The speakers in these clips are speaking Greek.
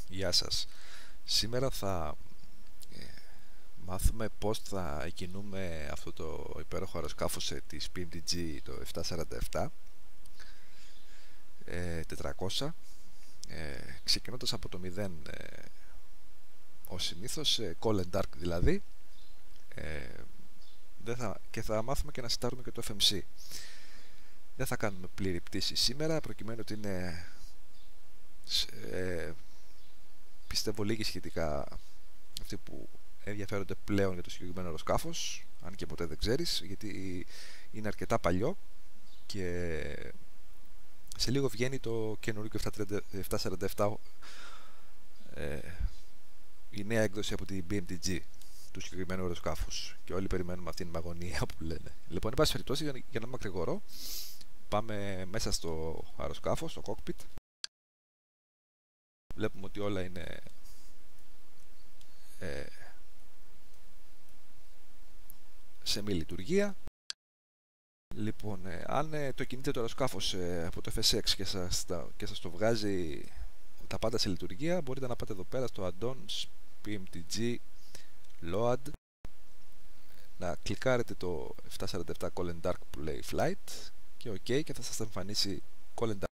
Γεια σας. Σήμερα θα μάθουμε πώς θα εκκινούμε αυτό το υπέροχο αεροσκάφος της PMDG, το 747 400, ξεκινώντας από το 0 ως συνήθως, Cold and Dark δηλαδή, και θα μάθουμε και να στάρουμε και το FMC. Δεν θα κάνουμε πλήρη πτήση σήμερα, προκειμένου ότι είναι πιστεύω λίγοι σχετικά αυτοί που ενδιαφέρονται πλέον για το συγκεκριμένο αεροσκάφος, αν και ποτέ δεν ξέρεις, γιατί είναι αρκετά παλιό και σε λίγο βγαίνει το καινούργιο 747, η νέα έκδοση από την BMDG του συγκεκριμένου αεροσκάφους, και όλοι περιμένουμε αυτήν την αγωνία που λένε. Λοιπόν, εν πάση περιπτώσει, για να μην μακρηγορώ, πάμε μέσα στο αεροσκάφος, στο cockpit. Βλέπουμε ότι όλα είναι σε μη λειτουργία. Λοιπόν, αν το κινείτε το αεροσκάφος από το FSX και σας το βγάζει τα πάντα σε λειτουργία, μπορείτε να πάτε εδώ πέρα στο Add-ons PMDG Load, να κλικάρετε το 747 Cold and Dark που λέει Flight και OK, και θα σας εμφανίσει Cold and Dark.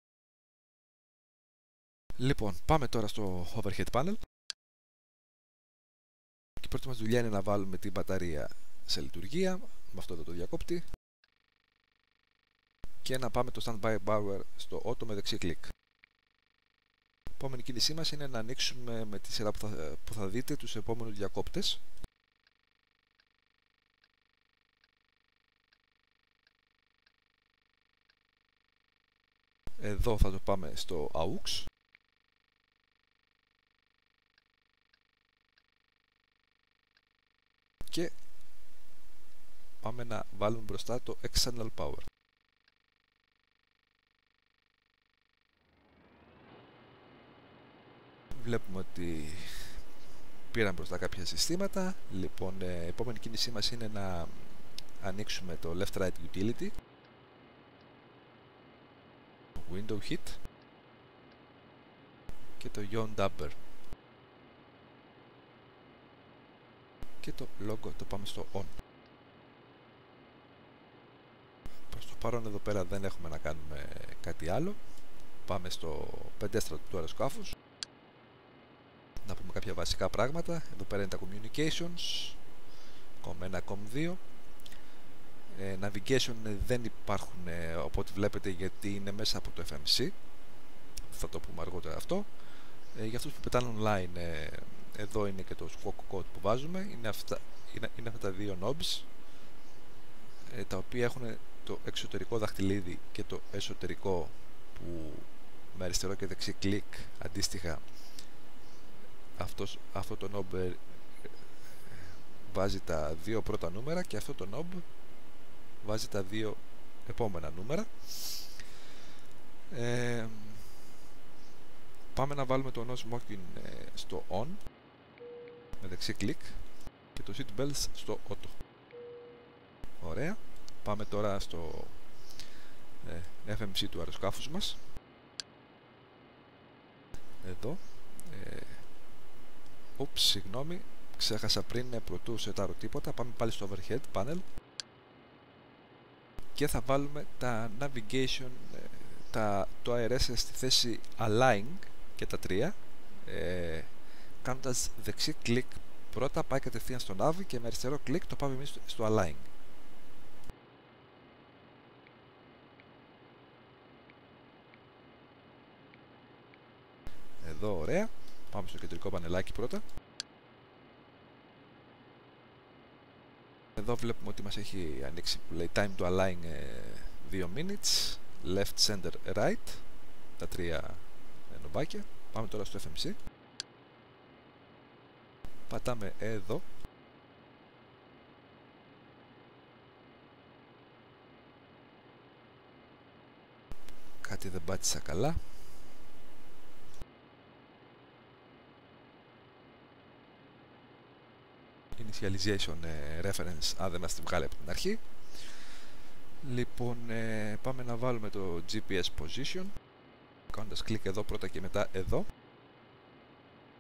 Λοιπόν, πάμε τώρα στο Overhead Panel. Και η πρώτη μας δουλειά είναι να βάλουμε την μπαταρία σε λειτουργία με αυτό εδώ το διακόπτη και να πάμε το Standby Power στο Auto με δεξί κλικ. Η επόμενη κίνησή μας είναι να ανοίξουμε με τη σειρά που θα δείτε τους επόμενους διακόπτες. Εδώ θα το πάμε στο AUX. Και πάμε να βάλουμε μπροστά το External Power. Βλέπουμε ότι πήραν μπροστά κάποια συστήματα. Λοιπόν, η επόμενη κίνησή μας είναι να ανοίξουμε το Left Right Utility, το Window Hit και το Yaw Damper. Και το logo το πάμε στο on. Προς το παρόν εδώ πέρα δεν έχουμε να κάνουμε κάτι άλλο. Πάμε στο πεντέστρατο του αεροσκάφους να πούμε κάποια βασικά πράγματα. Εδώ πέρα είναι τα communications, COM1, COM2. Navigation δεν υπάρχουν από ό,τι βλέπετε, γιατί είναι μέσα από το FMC. Θα το πούμε αργότερα αυτό. Για αυτούς που πετάνε online, εδώ είναι και το squawk code που βάζουμε. Είναι αυτά τα δύο knobs, τα οποία έχουν το εξωτερικό δαχτυλίδι και το εσωτερικό, που με αριστερό και δεξί κλικ αντίστοιχα αυτό το knob βάζει τα δύο πρώτα νούμερα και αυτό το knob βάζει τα δύο επόμενα νούμερα. Πάμε να βάλουμε το no smoking στο on με δεξί κλικ και το seat belts στο auto. Ωραία. Πάμε τώρα στο FMC του αεροσκάφους μας. Εδώ συγγνώμη, ξέχασα πριν, πρωτού σετάρω τίποτα. Πάμε πάλι στο overhead panel και θα βάλουμε τα navigation, το ARS στη θέση align και τα τρία, κάνοντας δεξί κλικ πρώτα πάει κατευθείαν στο nav και με αριστερό κλικ το πάμε εμείς στο align. Εδώ ωραία. Πάμε στο κεντρικό πανελάκι πρώτα. Εδώ βλέπουμε ότι μας έχει ανοίξει που λέει Time to Align 2 minutes, Left, Center, Right, τα τρία νομπάκια. Πάμε τώρα στο FMC. Πατάμε εδώ. Κάτι δεν πάτησα καλά. Initialization reference, αν δεν μας τη βγάλει από την αρχή. Λοιπόν, πάμε να βάλουμε το GPS position, κάνοντας κλικ εδώ πρώτα και μετά εδώ.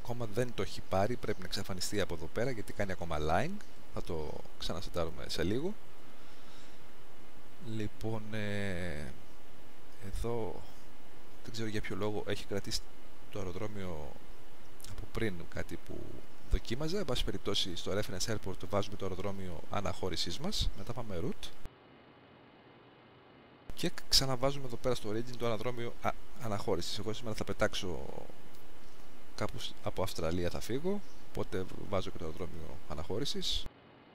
ακόμα δεν το έχει πάρει, πρέπει να εξαφανιστεί από εδώ πέρα γιατί κάνει ακόμα lying. Θα το ξανασετάρουμε σε λίγο. Λοιπόν, εδώ δεν ξέρω για ποιο λόγο έχει κρατήσει το αεροδρόμιο από πριν κάτι που δοκίμαζα. Εν πάση περιπτώσει, στο reference airport βάζουμε το αεροδρόμιο αναχώρησής μας, μετά πάμε route και ξαναβάζουμε εδώ πέρα στο origin το αεροδρόμιο αναχώρησης. Εγώ σήμερα θα πετάξω κάπου από Αυστραλία, θα φύγω, οπότε βάζω και το αεροδρόμιο αναχώρησης.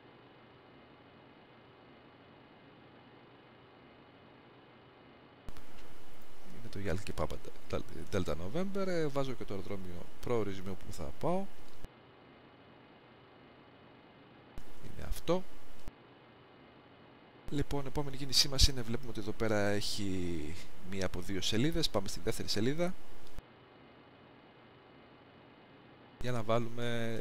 Είναι το Yankee Papa Delta November. Βάζω και το αεροδρόμιο προορισμού που θα πάω. Είναι αυτό. Λοιπόν, επόμενη κίνησή μας είναι, βλέπουμε ότι εδώ πέρα έχει μία από δύο σελίδες. Πάμε στη δεύτερη σελίδα για να βάλουμε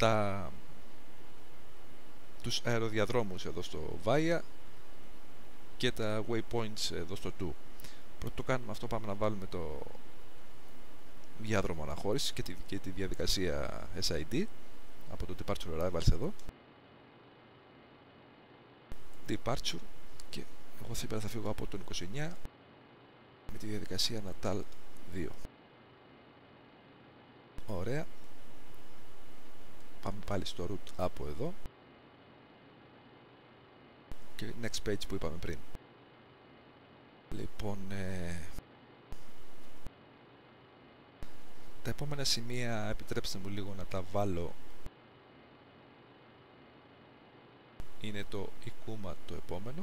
τους αεροδιαδρόμους εδώ στο Via και τα waypoints εδώ στο 2. Πρώτο το κάνουμε αυτό, πάμε να βάλουμε το διάδρομο αναχώρησης και τη διαδικασία SID από το Departure Arrivals εδώ. Departure, και εγώ σήμερα θα φύγω από τον 29 με τη διαδικασία Natal 2. Ωραία. Πάμε πάλι στο route από εδώ και next page που είπαμε πριν. Λοιπόν, τα επόμενα σημεία επιτρέψτε μου λίγο να τα βάλω. Είναι το Ikuma το επόμενο.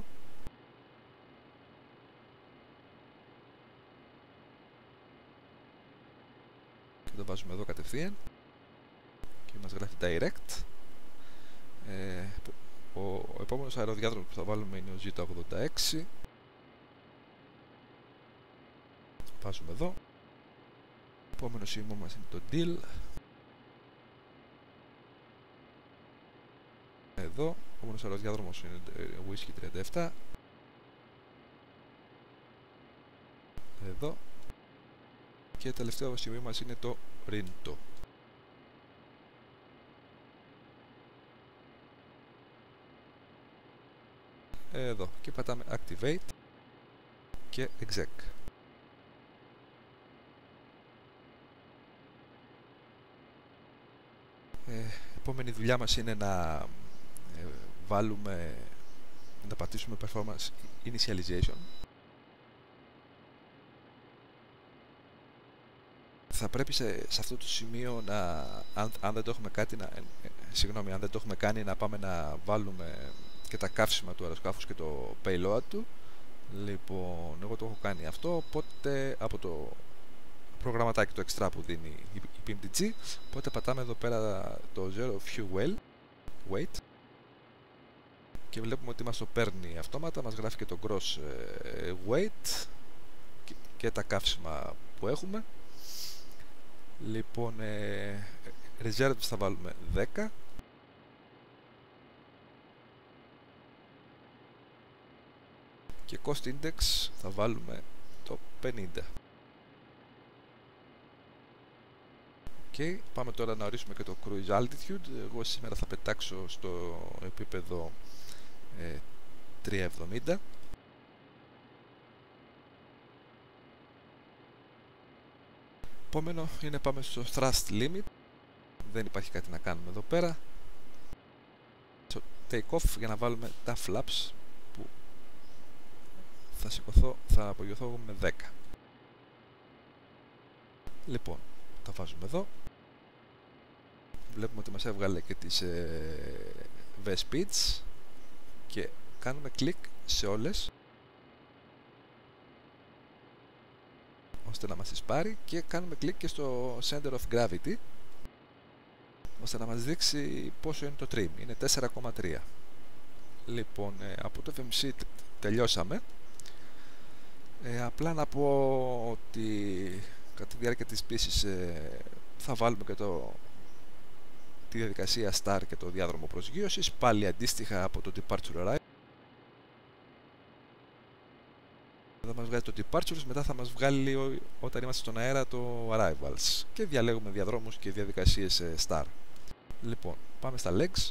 Και το βάζουμε εδώ κατευθείαν και μας γράφει direct. Ο επόμενος αεροδιάδρομος που θα βάλουμε είναι ο Z86. Βάζουμε εδώ. Επόμενο σημείο μας είναι το Deal. Εδώ. Ο επόμενος αεροδιάδρομος είναι Whiskey 37. Εδώ. Και τελευταίο σημείο μας είναι το Rinto. Εδώ. Και πατάμε Activate και Exec. Επόμενη δουλειά μας είναι να να πατήσουμε Performance Initialization. Θα πρέπει σε αυτό το σημείο αν δεν το έχουμε αν δεν το έχουμε κάνει, να πάμε να βάλουμε και τα καύσιμα του αεροσκάφους και το payload του. Λοιπόν, εγώ το έχω κάνει αυτό, οπότε από το προγραμματάκι το extra που δίνει η PMDG, οπότε πατάμε εδώ πέρα το Zero Fuel Weight και βλέπουμε ότι μας το παίρνει αυτόματα, μας γράφει και το Gross Weight και τα καύσιμα που έχουμε. Λοιπόν, Reserves θα βάλουμε 10 και Cost Index θα βάλουμε το 50. Okay, πάμε τώρα να ορίσουμε και το Cruise Altitude. Εγώ σήμερα θα πετάξω στο επίπεδο 370. Επόμενο είναι πάμε στο Thrust Limit. Δεν υπάρχει κάτι να κάνουμε εδώ πέρα. Στο Take Off για να βάλουμε τα flaps που θα απογειωθώ με 10. Λοιπόν, τα βάζουμε εδώ. Βλέπουμε ότι μας έβγαλε και τις V-Speeds και κάνουμε κλικ σε όλες ώστε να μας τις πάρει και κάνουμε κλικ και στο Center of Gravity ώστε να μας δείξει πόσο είναι το trim. Είναι 4,3. Λοιπόν, από το FMC τελειώσαμε. Απλά να πω ότι κατά τη διάρκεια της πτήσης θα βάλουμε και τη διαδικασία STAR και το διάδρομο προσγείωσης, πάλι αντίστοιχα από το Departure Arrival. Εδώ μας βγάλει το departures, μετά θα μας βγάλει όταν είμαστε στον αέρα το arrivals και διαλέγουμε διαδρόμους και διαδικασίες star. Λοιπόν, πάμε στα legs.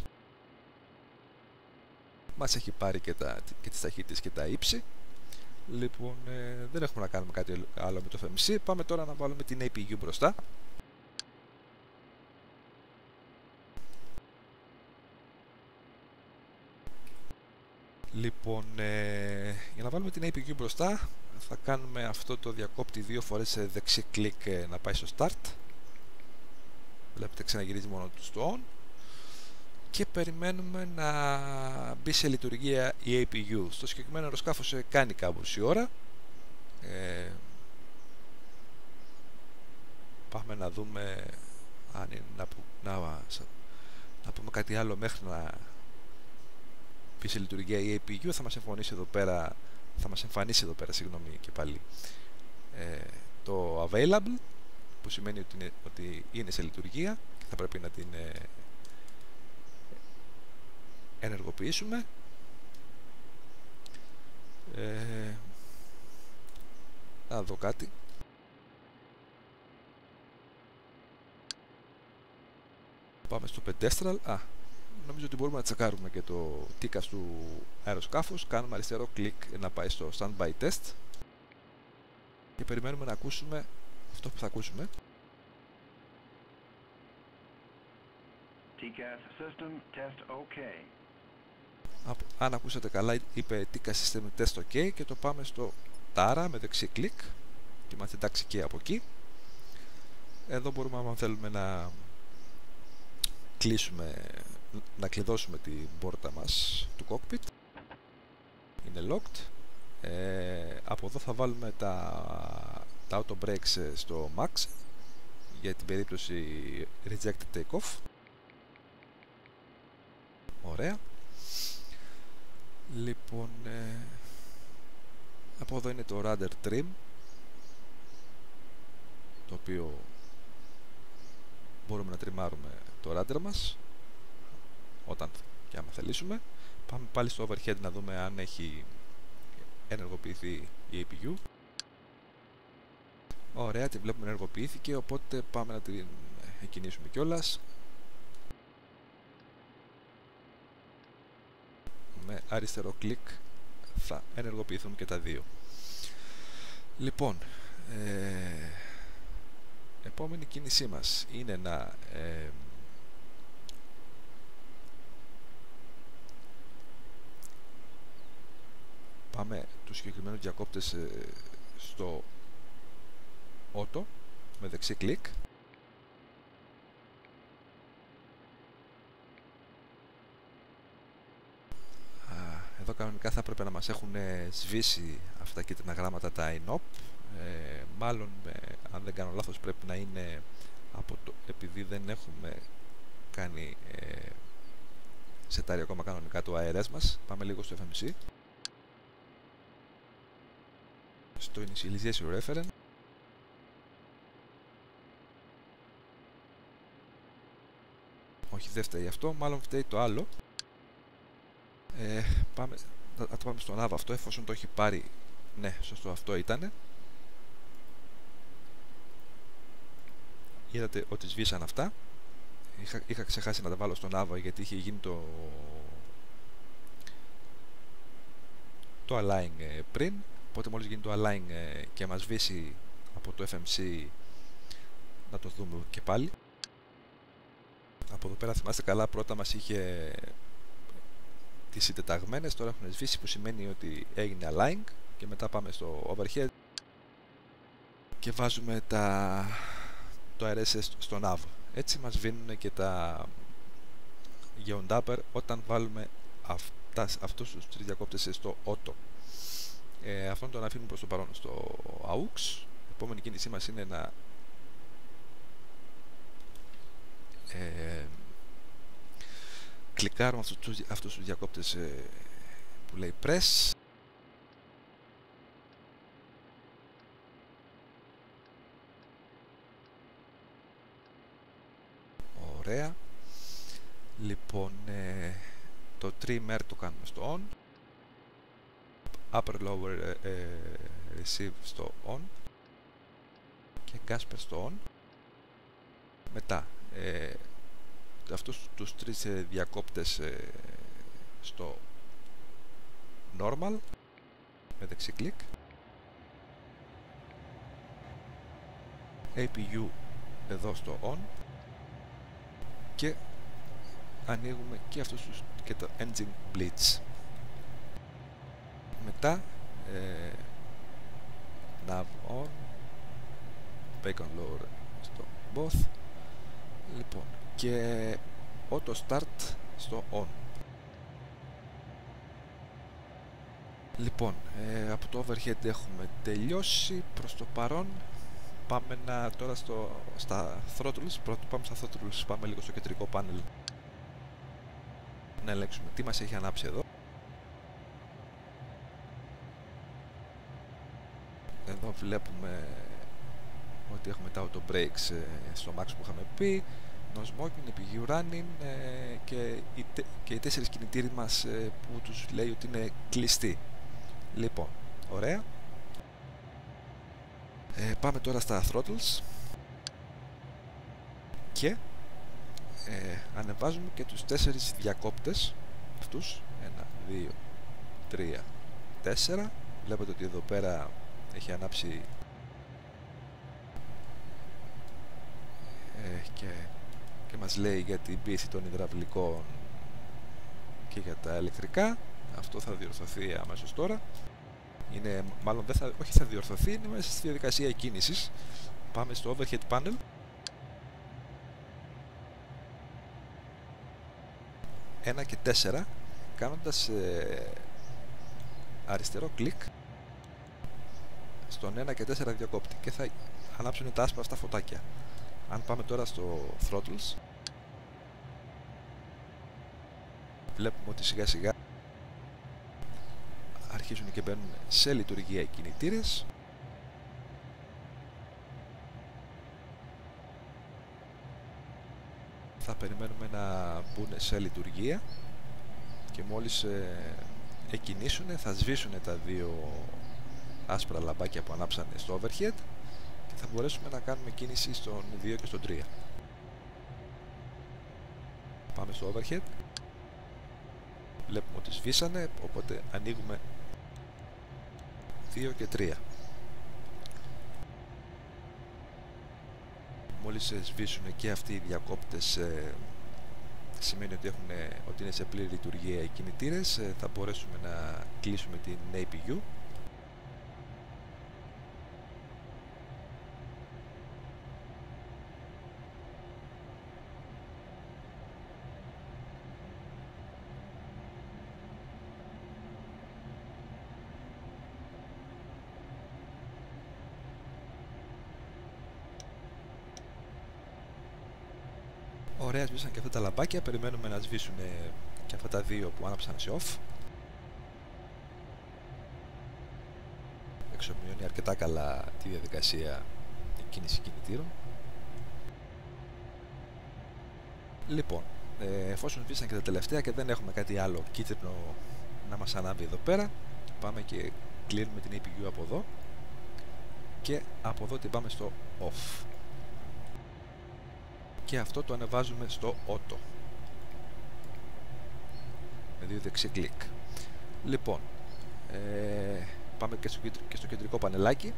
Μας έχει πάρει και τις ταχύτητες και τα ύψη. Λοιπόν, δεν έχουμε να κάνουμε κάτι άλλο με το FMC. Πάμε τώρα να βάλουμε την APU μπροστά. Λοιπόν, για να βάλουμε την APU μπροστά θα κάνουμε αυτό το διακόπτη 2 φορές σε δεξί κλικ να πάει στο start. Βλέπετε ξαναγυρίζει μόνο του στο on και περιμένουμε να μπει σε λειτουργία η APU. Στο συγκεκριμένο αεροσκάφος κάνει κάμποση ώρα. Πάμε να δούμε αν είναι να πούμε κάτι άλλο μέχρι να μπει σε λειτουργία η APU. Θα μας εμφανίσει εδώ πέρα, συγγνώμη και πάλι, το available, που σημαίνει ότι είναι σε λειτουργία και θα πρέπει να την ενεργοποιήσουμε. Να δω κάτι. Πάμε στο pedestral. Νομίζω ότι μπορούμε να τσεκάρουμε και το TCAS του αεροσκάφους. Κάνουμε αριστερό κλικ να πάει στο standby test και περιμένουμε να ακούσουμε αυτό που θα ακούσουμε. TCAS system test OK. Αν ακούσατε καλά, είπε TCAS system test OK και το πάμε στο TARA με δεξί κλικ και είμαστε εντάξει και από εκεί. Εδώ μπορούμε, αν θέλουμε, να κλειδώσουμε την πόρτα μας του cockpit. Είναι locked. Από εδώ θα βάλουμε τα auto brakes στο max για την περίπτωση rejected takeoff. Ωραία. Λοιπόν, από εδώ είναι το rudder trim, το οποίο μπορούμε να τριμάρουμε το rudder μας όταν και άμα θελήσουμε. Πάμε πάλι στο overhead να δούμε αν έχει ενεργοποιηθεί η APU. Ωραία, τη βλέπουμε ενεργοποιήθηκε, οπότε πάμε να την εκκινήσουμε κιόλας. Με αριστερό κλικ θα ενεργοποιηθούν και τα δύο. Λοιπόν, επόμενη κίνησή μας είναι να πάμε τους συγκεκριμένους διακόπτες στο auto με δεξί κλικ. Εδώ κανονικά θα έπρεπε να μας έχουν σβήσει αυτά και τα γράμματα τα INOP. Μάλλον, αν δεν κάνω λάθος, πρέπει να είναι επειδή δεν έχουμε κάνει σετάρει ακόμα κανονικά το ARS μας. Πάμε λίγο στο FMC, στο Initialization Reference. Όχι, δεν φταίει αυτό, μάλλον φταίει το άλλο. Θα το πάμε στο nav αυτό, εφόσον το έχει πάρει. Ναι, σωστό, αυτό ήτανε. Είδατε ότι σβήσαν αυτά. Είχα ξεχάσει να τα βάλω στο nav γιατί είχε γίνει το align πριν. Οπότε μόλις γίνει το align και μας σβήσει από το FMC, να το δούμε και πάλι. Από εδώ πέρα, θυμάστε καλά, πρώτα μας είχε τις συντεταγμένες, τώρα έχουν σβήσει, που σημαίνει ότι έγινε align, και μετά πάμε στο overhead και βάζουμε το RS στο nav. Έτσι μας βίνουν και τα geondapper όταν βάλουμε αυτούς τους τρεις διακόπτες στο auto. Αυτόν τον αφήνουμε προς το παρόν στο AUX. Η επόμενη κίνησή μας είναι να κλικάρουμε αυτούς τους διακόπτες που λέει press. Ωραία. Λοιπόν, το trimmer το κάνουμε στο on. upper lower receive στο on και gasper στο on. Μετά αυτούς τους τρεις διακόπτες στο normal με δεξί κλικ, APU εδώ στο on και ανοίγουμε και αυτούς και το engine blitz. Μετά nav on, bacon lower στο both, λοιπόν, και auto start στο on. Λοιπόν, από το overhead έχουμε τελειώσει προς το παρόν. Πάμε τώρα στα throttles. Πρώτο πάμε στα throttles, πάμε λίγο στο κεντρικό πάνελ να ελέγξουμε τι μας έχει ανάψει εδώ. Εδώ βλέπουμε ότι έχουμε τα auto brakes στο max που είχαμε πει, no smoking, EPU running και οι 4 κινητήροι μας που τους λέει ότι είναι κλειστοί. Λοιπόν, ωραία. Πάμε τώρα στα throttles και ανεβάζουμε και τους 4 διακόπτες αυτούς, 1, 2, 3, 4. Βλέπετε ότι εδώ πέρα έχει ανάψει και μας λέει για την πίεση των υδραυλικών και για τα ηλεκτρικά. Αυτό θα διορθωθεί αμέσως τώρα. Είναι, μάλλον όχι θα διορθωθεί, είναι μέσα στη διαδικασία κίνησης. Πάμε στο overhead panel. Ένα και 4, κάνοντας αριστερό κλικ στον 1 και 4 διακόπτη και θα ανάψουν τα άσπρα αυτά φωτάκια. Αν πάμε τώρα στο throttles, βλέπουμε ότι σιγά σιγά αρχίζουν και μπαίνουν σε λειτουργία οι κινητήρες. Θα περιμένουμε να μπουν σε λειτουργία και μόλις εκκινήσουν θα σβήσουν τα 2 άσπρα λαμπάκια που ανάψανε στο overhead και θα μπορέσουμε να κάνουμε κίνηση στον 2 και στον 3. Πάμε στο overhead. Βλέπουμε ότι σβήσανε, οπότε ανοίγουμε 2 και 3. Μόλις σβήσουν και αυτοί οι διακόπτες, σημαίνει ότι είναι σε πλήρη λειτουργία οι κινητήρες. Θα μπορέσουμε να κλείσουμε την APU. Ωραία, σβήσαν και αυτά τα λαμπάκια. Περιμένουμε να σβήσουν και αυτά τα 2 που άναψαν σε off. Εξομοιώνει αρκετά καλά τη διαδικασία κίνηση κινητήρων. Λοιπόν, εφόσον σβήσαν και τα τελευταία και δεν έχουμε κάτι άλλο κίτρινο να μας ανάβει εδώ πέρα, πάμε και κλείνουμε την APU από εδώ και από εδώ την πάμε στο off. Και αυτό το ανεβάζουμε στο auto με 2 δεξί κλικ. Λοιπόν, πάμε και στο κεντρικό πανελάκι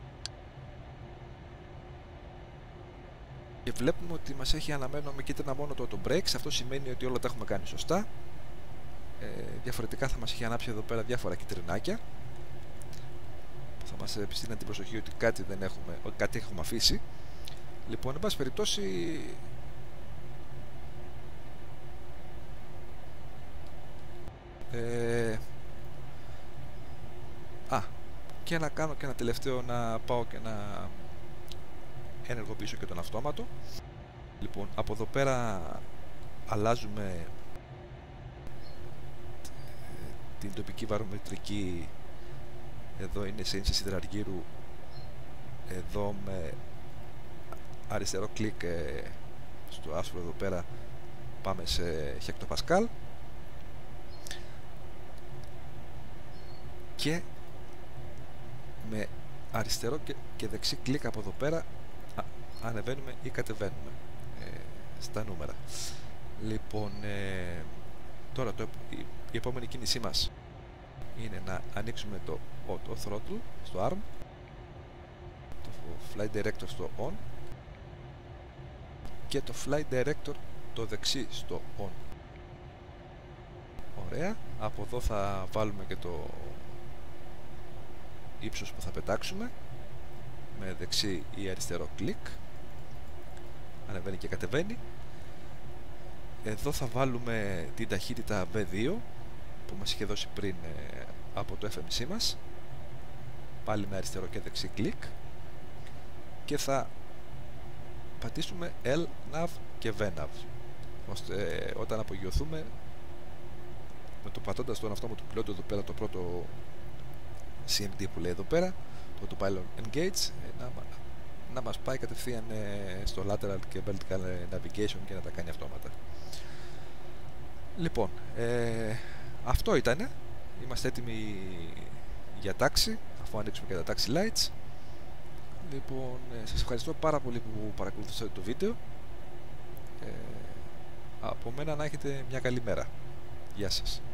και βλέπουμε ότι μας έχει αναμένο με κίτρινα μόνο το auto brakes. Αυτό σημαίνει ότι όλα τα έχουμε κάνει σωστά. Διαφορετικά θα μας έχει ανάψει εδώ πέρα διάφορα κυτρινάκια που θα μας επιστήνει την προσοχή ότι κάτι έχουμε αφήσει. Λοιπόν, εν πάση περιπτώσει, και να κάνω και ένα τελευταίο, να πάω και να ενεργοποιήσω και τον αυτόματο. Λοιπόν, από εδώ πέρα αλλάζουμε την τοπική βαρομετρική. Εδώ είναι σε ίνσης υδραργύρου. Εδώ με αριστερό κλικ στο άσπρο εδώ πέρα πάμε σε χεκτοπασκάλ και με αριστερό και δεξί κλικ από εδώ πέρα ανεβαίνουμε ή κατεβαίνουμε στα νούμερα. Λοιπόν, τώρα η επόμενη κίνησή μας είναι να ανοίξουμε το Auto Throttle στο ARM, το Flight Director στο On και το Flight Director το δεξί στο On. Ωραία. Από εδώ θα βάλουμε και το ύψος που θα πετάξουμε με δεξί ή αριστερό κλικ. Ανεβαίνει και κατεβαίνει. Εδώ θα βάλουμε την ταχύτητα V2 που μας είχε δώσει πριν από το FMC μας, πάλι με αριστερό και δεξί κλικ, και θα πατήσουμε L, NAV και VNAV, ώστε όταν απογειωθούμε με το πατώντας τον αυτόματο πιλότο εδώ πέρα, το πρώτο CMD που λέει εδώ πέρα, το Autopilot Engage, να μας πάει κατευθείαν στο lateral και vertical navigation και να τα κάνει αυτόματα. Λοιπόν, αυτό ήτανε. Είμαστε έτοιμοι για τάξη, αφού ανοίξουμε και τα taxi lights. Λοιπόν, σας ευχαριστώ πάρα πολύ που παρακολουθήσατε το βίντεο. Από μένα να έχετε μια καλή μέρα. Γεια σας.